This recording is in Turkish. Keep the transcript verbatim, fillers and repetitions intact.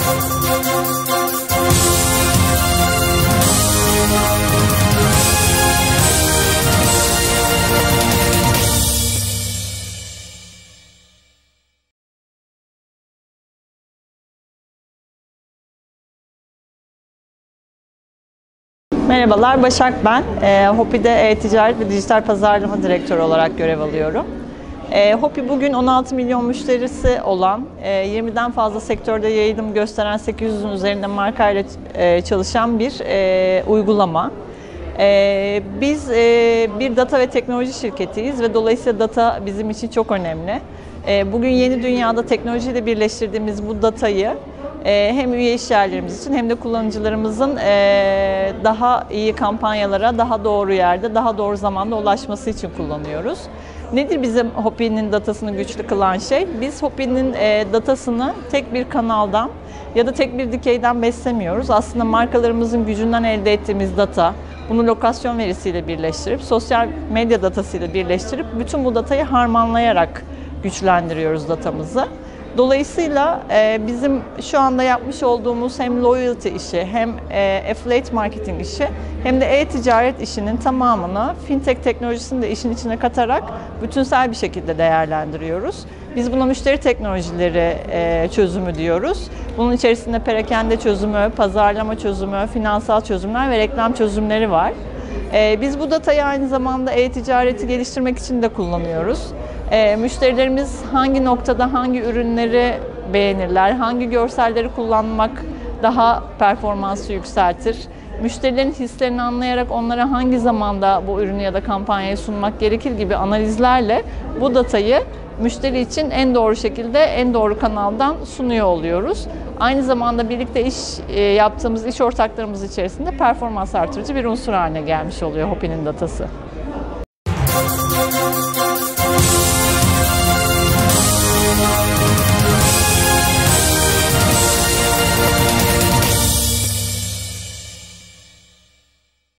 Merhabalar, Başak ben. E, Hopi'de e-ticaret ve dijital pazarlama direktörü olarak görev alıyorum. E, Hopi bugün on altı milyon müşterisi olan, e, yirmiden fazla sektörde yayılım gösteren sekiz yüzün üzerinde markayla e, çalışan bir e, uygulama. E, biz e, bir data ve teknoloji şirketiyiz ve dolayısıyla data bizim için çok önemli. E, bugün yeni dünyada teknolojiyle birleştirdiğimiz bu datayı hem üye işyerlerimiz için hem de kullanıcılarımızın daha iyi kampanyalara, daha doğru yerde, daha doğru zamanda ulaşması için kullanıyoruz. Nedir bizim Hopi'nin datasını güçlü kılan şey? Biz Hopi'nin datasını tek bir kanaldan ya da tek bir dikeyden beslemiyoruz. Aslında markalarımızın gücünden elde ettiğimiz data, bunu lokasyon verisiyle birleştirip, sosyal medya datasıyla birleştirip bütün bu datayı harmanlayarak güçlendiriyoruz datamızı. Dolayısıyla e, bizim şu anda yapmış olduğumuz hem loyalty işi, hem e, affiliate marketing işi, hem de e-ticaret işinin tamamını fintech teknolojisini de işin içine katarak bütünsel bir şekilde değerlendiriyoruz. Biz buna müşteri teknolojileri e, çözümü diyoruz. Bunun içerisinde perakende çözümü, pazarlama çözümü, finansal çözümler ve reklam çözümleri var. E, biz bu datayı aynı zamanda e-ticareti geliştirmek için de kullanıyoruz. E, müşterilerimiz hangi noktada hangi ürünleri beğenirler, hangi görselleri kullanmak daha performansı yükseltir, müşterilerin hislerini anlayarak onlara hangi zamanda bu ürünü ya da kampanyayı sunmak gerekir gibi analizlerle bu datayı müşteri için en doğru şekilde, en doğru kanaldan sunuyor oluyoruz. Aynı zamanda birlikte iş yaptığımız iş ortaklarımız içerisinde performans artırıcı bir unsur haline gelmiş oluyor Hopi'nin datası.